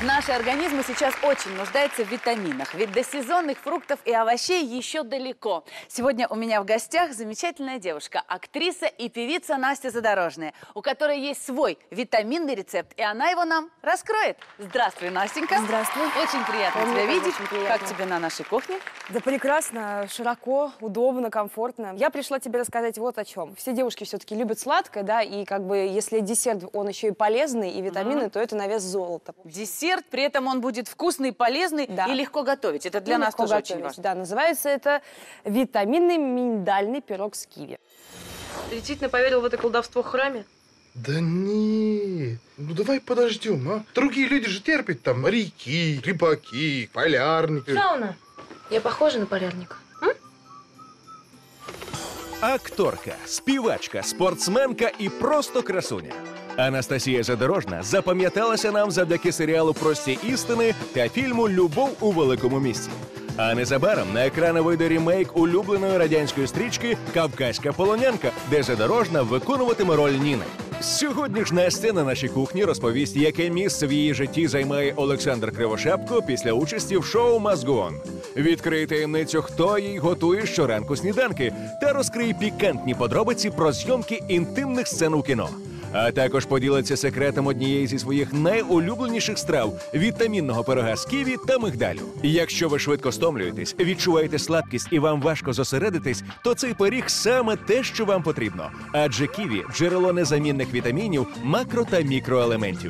Наши организмы сейчас очень нуждаются в витаминах, ведь до сезонных фруктов и овощей еще далеко. Сегодня у меня в гостях замечательная девушка, актриса и певица Настя Задорожная, у которой есть свой витаминный рецепт, и она его нам раскроет. Здравствуй, Настенька. Здравствуй. Очень приятно тебя видеть. Приятно. Как тебе на нашей кухне? Да прекрасно, широко, удобно, комфортно. Я пришла тебе рассказать вот о чем. Все девушки все-таки любят сладкое, да, и как бы если десерт, он еще и полезный, и витамины, то это на вес золота. Десерт, при этом он будет вкусный, полезный, да, и легко готовить. Это для нас тоже очень важно. Да, называется это витаминный миндальный пирог с киви. Ты действительно поверил в это колдовство в храме? Да не, ну давай подождем, а? Другие люди же терпят там моряки, рыбаки, полярники. Шауна, я похожа на полярника? Акторка, співачка, спортсменка і просто красуня. Анастасія Задорожна запам'яталася нам завдяки серіалу «Прості істини» та фільму «Любов у великому місті». А незабаром на екрани вийде ремейк улюбленої радянської стрічки «Кавказька полонянка», де Задорожна виконуватиме роль Ніни. Сьогодні ж Настя на нашій кухні розповість, яке місце в її житті займає Олександр Кривошапко після участі в шоу «Must Go On». Відкриє таємницю, хто їй готує щоранку сніданки, та розкриє пікантні подробиці про зйомки інтимних сцен у кіно. А також поділиться секретом однієї зі своїх найулюбленіших страв – вітамінного пирога з ківі та мигдалю. Якщо ви швидко стомлюєтесь, відчуваєте слабкість і вам важко зосередитись, то цей пиріг саме те, що вам потрібно. Адже ківі – джерело незамінних вітамінів, макро- та мікроелементів.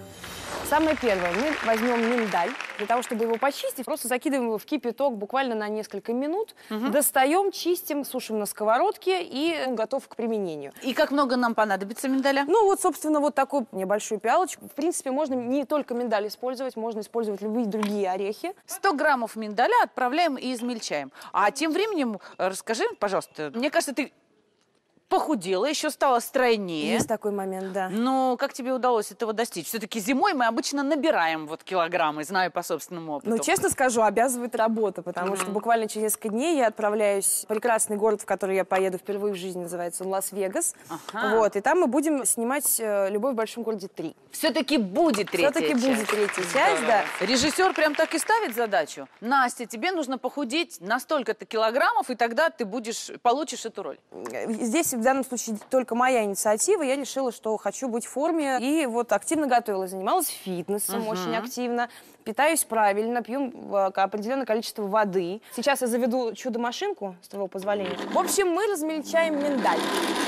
Самое первое, мы возьмем миндаль. Для того, чтобы его почистить, просто закидываем его в кипяток буквально на несколько минут. Достаем, чистим, сушим на сковородке, и он готов к применению. И как много нам понадобится миндаля? Ну вот, собственно, вот такую небольшую пиалочку. В принципе, можно не только миндаль использовать, можно использовать любые другие орехи. 100 граммов миндаля отправляем и измельчаем. А тем временем, расскажи, пожалуйста, мне кажется, ты похудела, еще стала стройнее. Есть такой момент, да. Но как тебе удалось этого достичь? Все-таки зимой мы обычно набираем вот килограммы, знаю по собственному опыту. Ну, честно скажу, обязывает работа, потому что буквально через несколько дней я отправляюсь в прекрасный город, в который я поеду впервые в жизни, называется Лас-Вегас. Вот, и там мы будем снимать «Любовь в большом городе 3». Все-таки будет третья часть. Все-таки будет третья часть, да. Режиссер прям так и ставит задачу. Настя, тебе нужно похудеть на столько-то килограммов, и тогда ты получишь эту роль. Здесь в данном случае только моя инициатива. Я решила, что хочу быть в форме. И вот активно готовилась, занималась фитнесом очень активно. Питаюсь правильно, пью определенное количество воды. Сейчас я заведу чудо-машинку, с твоего позволения. В общем, мы размельчаем миндаль.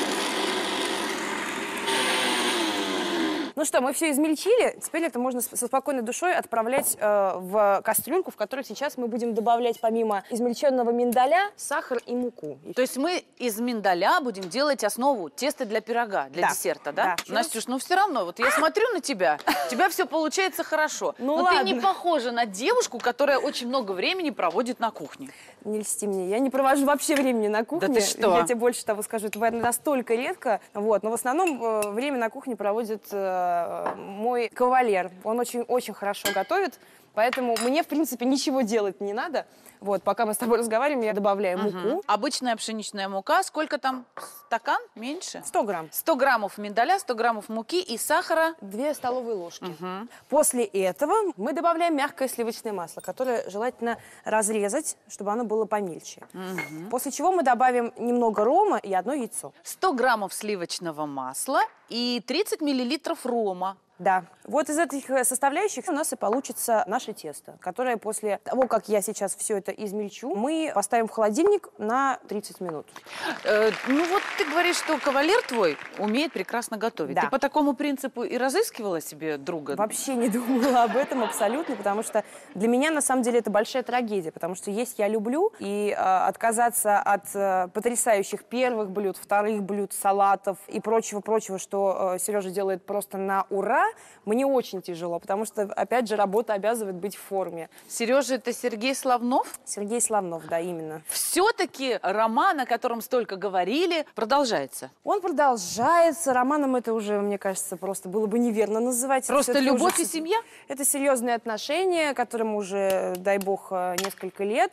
Ну что, мы все измельчили, теперь это можно со спокойной душой отправлять в кастрюльку, в которую сейчас мы будем добавлять помимо измельченного миндаля сахар и муку. То есть мы из миндаля будем делать основу теста для пирога, для десерта, да? Да. Настюш, ну все равно, вот я смотрю на тебя, у тебя все получается хорошо. Ну но ладно. ты не похожа на девушку, которая очень много времени проводит на кухне. Не льсти мне, я не провожу вообще времени на кухне. Да ты что? Я тебе больше того скажу, это бывает настолько редко. Вот, но в основном время на кухне проводит мой кавалер. Он очень хорошо готовит, поэтому мне, в принципе, ничего делать не надо. Вот, пока мы с тобой разговариваем, я добавляю муку. Обычная пшеничная мука, сколько там? Стакан? Меньше? 100 грамм. 100 граммов миндаля, 100 граммов муки и сахара. 2 столовые ложки. После этого мы добавляем мягкое сливочное масло, которое желательно разрезать, чтобы оно было помельче. После чего мы добавим немного рома и 1 яйцо. 100 граммов сливочного масла и 30 миллилитров рома. Да. Вот из этих составляющих у нас и получится наше тесто, которое после того, как я сейчас все это измельчу, мы поставим в холодильник на 30 минут. Ну вот ты говоришь, что кавалер твой умеет прекрасно готовить. Да. Ты по такому принципу и разыскивала себе друга? Вообще не думала об этом абсолютно, потому что для меня на самом деле это большая трагедия, потому что есть я люблю, и отказаться от потрясающих первых блюд, вторых блюд, салатов и прочего-прочего, что Сережа делает просто на ура, мне очень тяжело, потому что, опять же, работа обязывает быть в форме. Сережа, это Сергей Славнов? Сергей Славнов, да, именно. Все-таки роман, о котором столько говорили, продолжается. Он продолжается. Романом это уже, мне кажется, просто было бы неверно называть. Просто любовь и семья? Это серьезные отношения, которым уже, дай бог, несколько лет.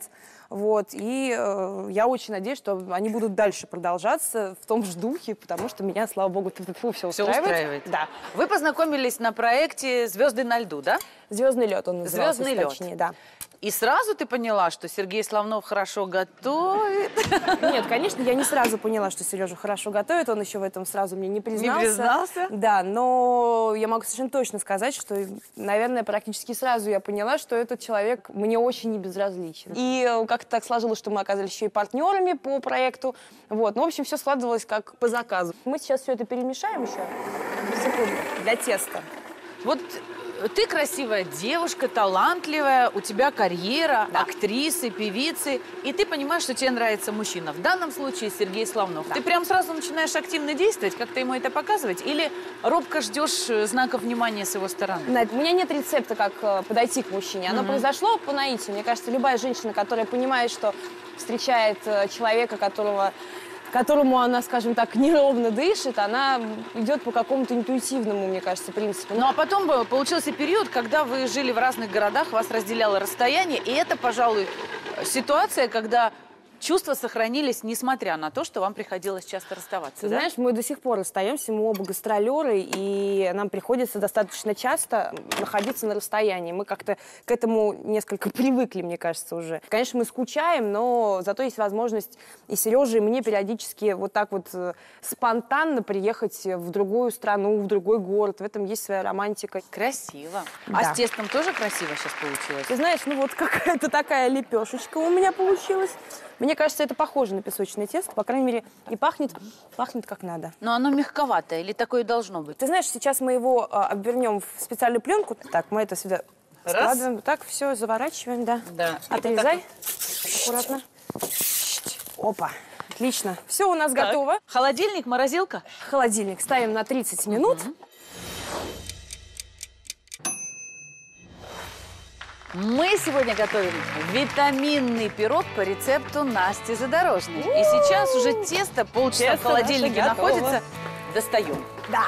Вот, и я очень надеюсь, что они будут дальше продолжаться в том же духе, потому что меня, слава богу, все устраивает. Да. Вы познакомились на проекте «Звезды на льду», да? «Звездный лед» он назывался, «Звездный лед». точнее, да. И сразу ты поняла, что Сергей Славнов хорошо готовит? Нет, конечно, я не сразу поняла, что Сережа хорошо готовит, он еще в этом сразу мне не признался. Не признался? Да, но я могу совершенно точно сказать, что, наверное, практически сразу я поняла, что этот человек мне очень не безразличен. И как-то так сложилось, что мы оказались еще и партнерами по проекту. Вот, ну, в общем, все складывалось как по заказу. Мы сейчас все это перемешаем еще, секунду, для теста. Вот ты красивая девушка, талантливая, у тебя карьера, Да. актрисы, певицы, и ты понимаешь, что тебе нравится мужчина. В данном случае Сергей Славнов. Да. Ты прям сразу начинаешь активно действовать, как-то ему это показывать, или робко ждешь знаков внимания с его стороны? Надь, у меня нет рецепта, как подойти к мужчине. Оно произошло по наитию. Мне кажется, любая женщина, которая понимает, что встречает человека, которому она, скажем так, неровно дышит, она идет по какому-то интуитивному, мне кажется, принципу. Ну а потом получился период, когда вы жили в разных городах, вас разделяло расстояние, и это, пожалуй, ситуация, когда чувства сохранились, несмотря на то, что вам приходилось часто расставаться. Ты да? знаешь, мы до сих пор расстаемся, мы оба гастролеры, и нам приходится достаточно часто находиться на расстоянии. Мы как-то к этому несколько привыкли, мне кажется, уже. Конечно, мы скучаем, но зато есть возможность и Сереже, и мне периодически вот так вот спонтанно приехать в другую страну, в другой город. В этом есть своя романтика. Красиво. Да. А с тестом тоже красиво сейчас получилось? Ты знаешь, ну вот какая-то такая лепешечка у меня получилась. Мне кажется, это похоже на песочное тесто, по крайней мере, и пахнет как надо. Но оно мягковатое, или такое должно быть? Ты знаешь, сейчас мы его обернем в специальную пленку. Так, мы это сюда складываем. Так, все, заворачиваем, да. Да. Отрезай. Аккуратно. Опа. Отлично. Все у нас готово. Холодильник, морозилка? Холодильник ставим на 30 минут. Мы сегодня готовим витаминный пирог по рецепту Насти Задорожной. И сейчас уже тесто полчаса в Тесто холодильнике наше готово. находится. Достаем. Да.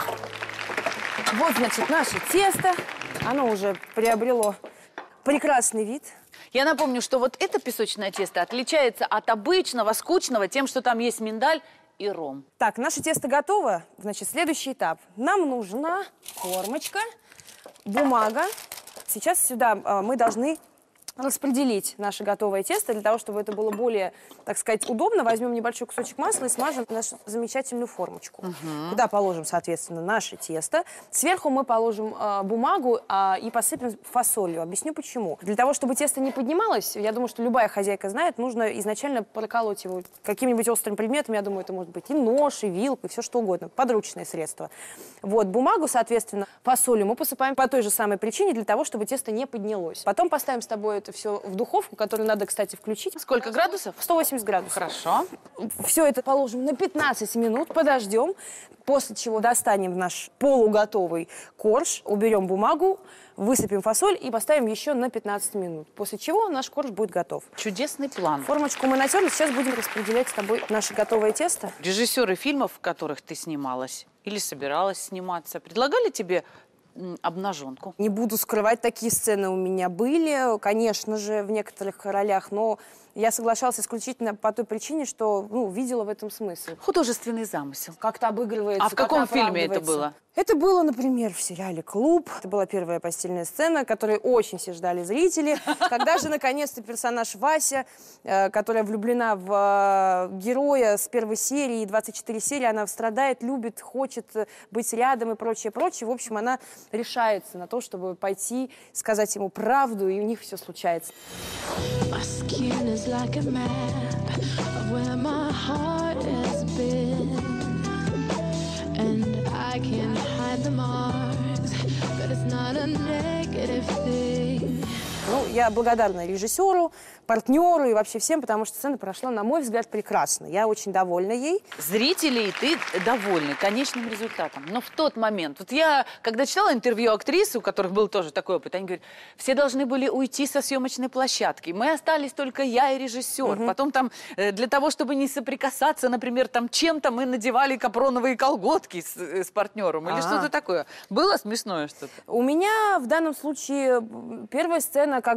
Вот, значит, наше тесто. Оно уже приобрело прекрасный вид. Я напомню, что вот это песочное тесто отличается от обычного, скучного, тем, что там есть миндаль и ром. Так, наше тесто готово. Значит, следующий этап. Нам нужна формочка, бумага. Сейчас сюда мы должны распределить наше готовое тесто. Для того, чтобы это было более, так сказать, удобно, возьмем небольшой кусочек масла и смажем нашу замечательную формочку. Туда положим, соответственно, наше тесто. Сверху мы положим бумагу и посыпем фасолью. Объясню почему. Для того, чтобы тесто не поднималось, я думаю, что любая хозяйка знает, нужно изначально проколоть его каким-нибудь острым предметом. Я думаю, это может быть и нож, и вилка, и все что угодно. Подручное средство. Вот, бумагу, соответственно, фасолью мы посыпаем по той же самой причине, для того, чтобы тесто не поднялось. Потом поставим с тобой это все в духовку, которую надо, кстати, включить. Сколько градусов? 180 градусов. Хорошо. Все это положим на 15 минут, подождем, после чего достанем наш полуготовый корж, уберем бумагу, высыпем фасоль и поставим еще на 15 минут. После чего наш корж будет готов. Чудесный план. Формочку мы натерли, сейчас будем распределять с тобой наше готовое тесто. Режиссеры фильмов, в которых ты снималась или собиралась сниматься, предлагали тебе обнаженку? Не буду скрывать, такие сцены у меня были, конечно же, в некоторых ролях, но я соглашалась исключительно по той причине, что видела в этом смысл. Художественный замысел. Как-то обыгрывается. А в каком как-то фильме это оправдывается. было? Это было, например, в сериале «Клуб». Это была первая постельная сцена, которую очень все ждали зрители. Когда же, наконец-то, персонаж Вася, которая влюблена в героя с первой серии, 24 серии, она страдает, любит, хочет быть рядом и прочее, прочее. В общем, она решается на то, чтобы пойти, сказать ему правду, и у них все случается. My skin is like a map of where my heart has been, and I can hide the marks, but it's not a negative thing. Я благодарна режиссеру, партнеру и вообще всем, потому что сцена прошла, на мой взгляд, прекрасно. Я очень довольна ей. Зрители и ты довольны конечным результатом. Но в тот момент, вот я, когда читала интервью актрисы, у которых был тоже такой опыт, они говорят, все должны были уйти со съемочной площадки. Мы остались только я и режиссер. Потом там для того, чтобы не соприкасаться, например, там чем-то мы надевали капроновые колготки с партнером или что-то такое. Было смешное что-то? У меня в данном случае первая сцена как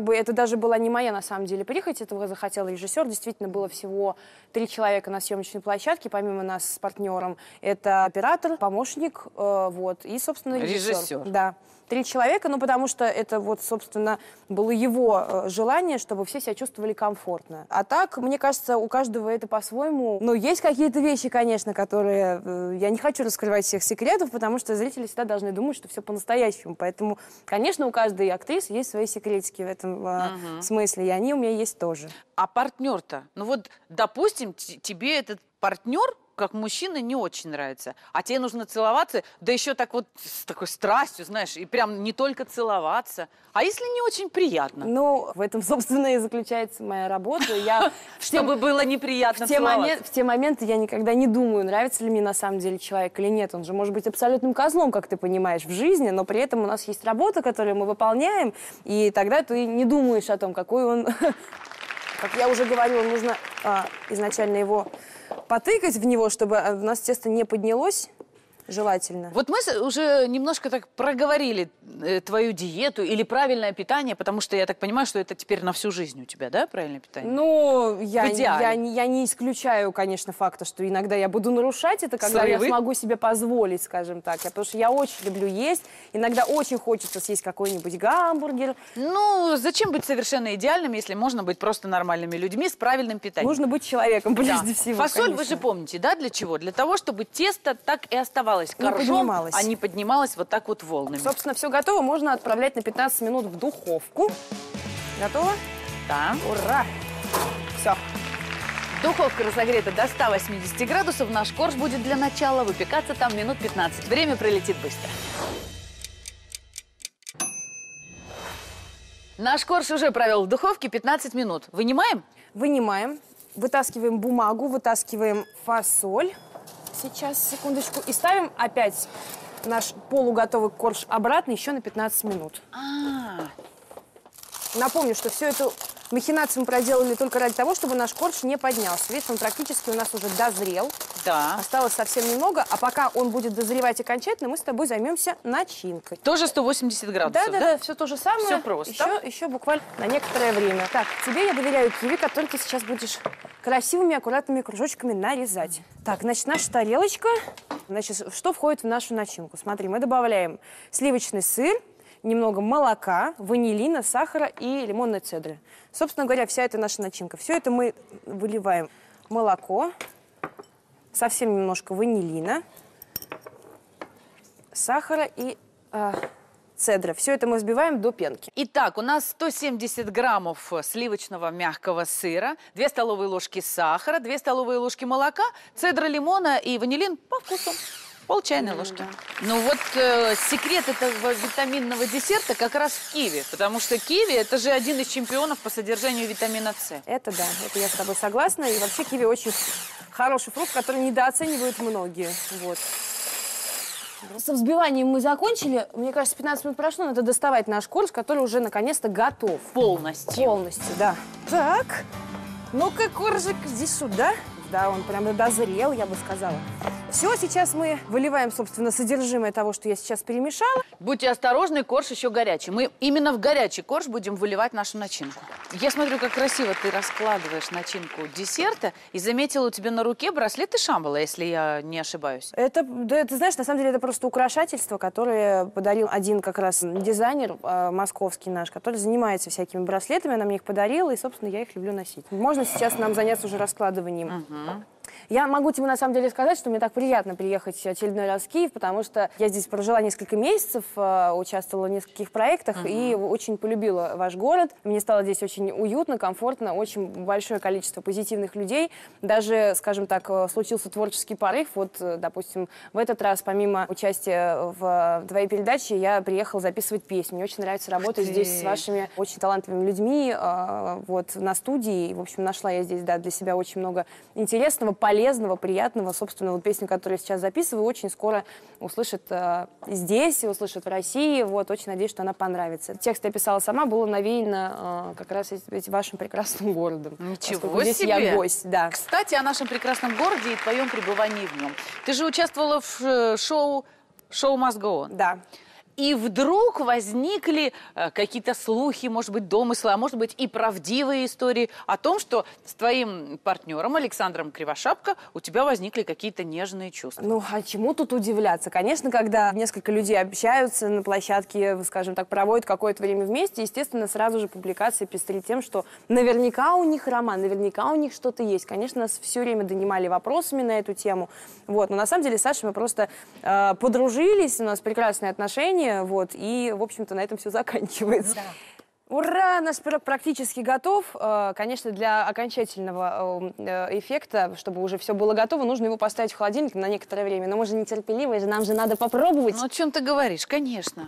как бы это даже была не моя, на самом деле, прихоть, этого захотел режиссер. Действительно, было всего 3 человека на съемочной площадке, помимо нас с партнером. Это оператор, помощник, вот, и, собственно, режиссер. Да. 3 человека, ну, потому что это вот, собственно, было его желание, чтобы все себя чувствовали комфортно. А так, мне кажется, у каждого это по-своему. Но есть какие-то вещи, конечно, которые... Я не хочу раскрывать всех секретов, потому что зрители всегда должны думать, что все по-настоящему. Поэтому, конечно, у каждой актрисы есть свои секретики в этом смысле, и они у меня есть тоже. А партнер-то? Ну вот, допустим, тебе этот партнер как мужчина не очень нравится, а тебе нужно целоваться, да еще так вот с такой страстью, знаешь, и прям не только целоваться. А если не очень приятно? Ну, в этом, собственно, и заключается моя работа. Чтобы было неприятно целоваться. В те моменты я никогда не думаю, нравится ли мне на самом деле человек или нет. Он же может быть абсолютным козлом, как ты понимаешь, в жизни, но при этом у нас есть работа, которую мы выполняем, и тогда ты не думаешь о том, какой он... Как я уже говорила, нужно изначально его потыкать в него, чтобы у нас тесто не поднялось, желательно. Вот мы уже немножко так проговорили твою диету или правильное питание, потому что я так понимаю, что это теперь на всю жизнь у тебя, да, правильное питание? Ну, я не исключаю, конечно, факта, что иногда я буду нарушать это, когда я смогу себе позволить, скажем так. Потому что я очень люблю есть. Иногда очень хочется съесть какой-нибудь гамбургер. Ну, зачем быть совершенно идеальным, если можно быть просто нормальными людьми с правильным питанием? Нужно быть человеком, прежде всего, Фасоль, конечно. вы же помните, да, для чего? Для того, чтобы тесто так и оставалось коржом, а не поднималось вот так вот волнами. Собственно, все готово. Можно отправлять на 15 минут в духовку. Готово? Да. Ура! Все. Духовка разогрета до 180 градусов. Наш корж будет для начала выпекаться там минут 15. Время пролетит быстро. Наш корж уже провел в духовке 15 минут. Вынимаем? Вынимаем. Вытаскиваем бумагу, вытаскиваем фасоль. Сейчас, секундочку. И ставим опять наш полуготовый корж обратно еще на 15 минут. Напомню, что всю эту махинацию мы проделали только ради того, чтобы наш корж не поднялся. Видите, он практически у нас уже дозрел. Да. Осталось совсем немного, а пока он будет дозревать окончательно, мы с тобой займемся начинкой. Тоже 180 градусов, да? Да, все то же самое. Все просто. Еще буквально на некоторое время. Так, тебе я доверяю киви, который ты сейчас будешь красивыми, аккуратными кружочками нарезать. Так, значит, наша тарелочка. Значит, что входит в нашу начинку? Смотри, мы добавляем сливочный сыр, немного молока, ванилина, сахара и лимонной цедры. Собственно говоря, вся эта наша начинка. Все это мы выливаем молоко, совсем немножко ванилина, сахара и цедра. Все это мы взбиваем до пенки. Итак, у нас 170 граммов сливочного мягкого сыра, 2 столовые ложки сахара, 2 столовые ложки молока, цедра лимона и ванилин по вкусу. Пол чайной ложки. Ну вот секрет этого витаминного десерта как раз в киви, потому что киви – это же один из чемпионов по содержанию витамина С. Это да, это я с тобой согласна. И вообще киви очень хороший фрукт, который недооценивают многие. Вот. Со взбиванием мы закончили. Мне кажется, 15 минут прошло, надо доставать наш корж, который уже наконец-то готов. Полностью. Полностью, да. Так, ну-ка, коржик, иди сюда. Да, он прямо дозрел, я бы сказала. Все, сейчас мы выливаем, собственно, содержимое того, что я сейчас перемешала. Будьте осторожны, корж еще горячий. Мы именно в горячий корж будем выливать нашу начинку. Я смотрю, как красиво ты раскладываешь начинку десерта. И заметила у тебя на руке браслеты Шамбала, если я не ошибаюсь. Да, ты знаешь, на самом деле это просто украшательство, которое подарил один как раз дизайнер московский наш, который занимается всякими браслетами. Она мне их подарила, и, собственно, я их люблю носить. Можно сейчас нам заняться уже раскладыванием. Я могу тебе на самом деле сказать, что мне так приятно приехать в очередной раз в Киев, потому что я здесь прожила несколько месяцев, участвовала в нескольких проектах и очень полюбила ваш город. Мне стало здесь очень уютно, комфортно, очень большое количество позитивных людей. Даже, скажем так, случился творческий порыв. Вот, допустим, в этот раз, помимо участия в твоей передаче, я приехала записывать песни. Мне очень нравится работать здесь с вашими очень талантливыми людьми, вот, на студии. И, в общем, нашла я здесь, да, для себя очень много интересного, полезного, приятного. Собственно, вот песню, которую я сейчас записываю, очень скоро услышат здесь, услышат в России. Вот, очень надеюсь, что она понравится. Текст я писала сама, было навеяно как раз вашим прекрасным городом. Ничего здесь себе! Я гость, да. Кстати, о нашем прекрасном городе и твоем пребывании в нем. Ты же участвовала в шоу «Show Must Go On». Да. И вдруг возникли какие-то слухи, может быть, домыслы, а может быть и правдивые истории о том, что с твоим партнером Александром Кривошапко у тебя возникли какие-то нежные чувства. Ну, а чему тут удивляться? Конечно, когда несколько людей общаются на площадке, скажем так, проводят какое-то время вместе, естественно, сразу же публикации пестрит тем, что наверняка у них роман, наверняка у них что-то есть. Конечно, нас все время донимали вопросами на эту тему. Вот. Но на самом деле с Сашей мы просто подружились, у нас прекрасные отношения, вот, и, в общем-то, на этом все заканчивается. Да. Ура! Наш пирог практически готов. Конечно, для окончательного эффекта, чтобы уже все было готово, нужно его поставить в холодильник на некоторое время. Но мы же нетерпеливые, нам же надо попробовать. Ну, о чем ты говоришь? Конечно.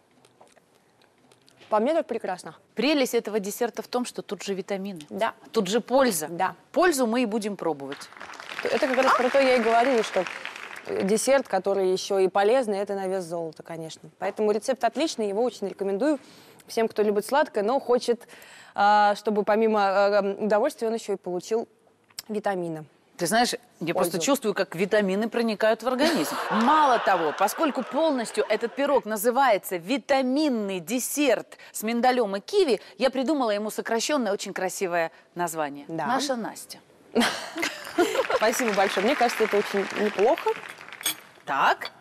По мне так прекрасно. Прелесть этого десерта в том, что тут же витамины. Да. Тут же польза. Да. Пользу мы и будем пробовать. Это как раз про то я и говорила, что десерт, который еще и полезный, это на вес золота, конечно. Поэтому рецепт отличный, его очень рекомендую всем, кто любит сладкое, но хочет, чтобы помимо удовольствия он еще и получил витамины. Ты знаешь, я просто чувствую, как витамины проникают в организм. Мало того, поскольку полностью этот пирог называется «витаминный десерт с миндалем и киви», я придумала ему сокращенное, очень красивое название. Да. Наша Настя. Спасибо большое. Мне кажется, это очень неплохо. Так.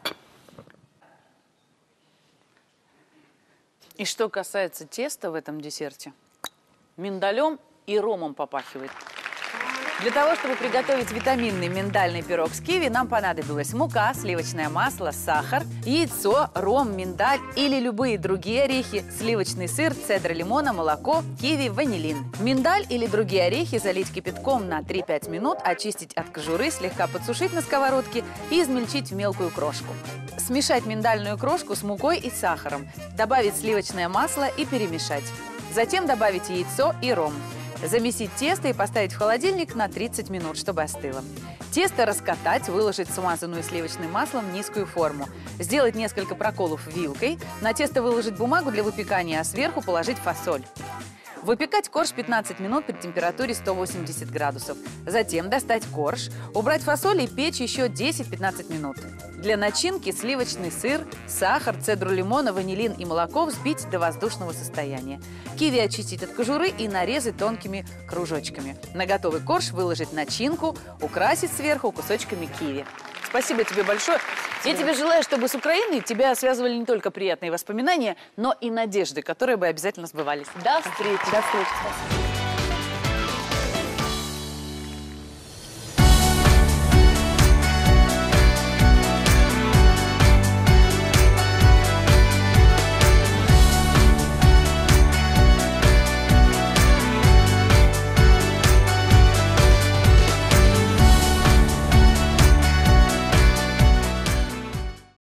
И что касается теста в этом десерте, миндалем и ромом попахивает. Для того, чтобы приготовить витаминный миндальный пирог с киви, нам понадобилась мука, сливочное масло, сахар, яйцо, ром, миндаль или любые другие орехи, сливочный сыр, цедра лимона, молоко, киви, ванилин. Миндаль или другие орехи залить кипятком на 3-5 минут, очистить от кожуры, слегка подсушить на сковородке и измельчить в мелкую крошку. Смешать миндальную крошку с мукой и сахаром, добавить сливочное масло и перемешать. Затем добавить яйцо и ром. Замесить тесто и поставить в холодильник на 30 минут, чтобы остыло. Тесто раскатать, выложить смазанную сливочным маслом в низкую форму. Сделать несколько проколов вилкой. На тесто выложить бумагу для выпекания, а сверху положить фасоль. Выпекать корж 15 минут при температуре 180 градусов. Затем достать корж, убрать фасоль и печь еще 10-15 минут. Для начинки сливочный сыр, сахар, цедру лимона, ванилин и молоко взбить до воздушного состояния. Киви очистить от кожуры и нарезать тонкими кружочками. На готовый корж выложить начинку, украсить сверху кусочками киви. Спасибо тебе большое. Я тебе желаю, чтобы с Украиной тебя связывали не только приятные воспоминания, но и надежды, которые бы обязательно сбывались. До встречи. До встречи.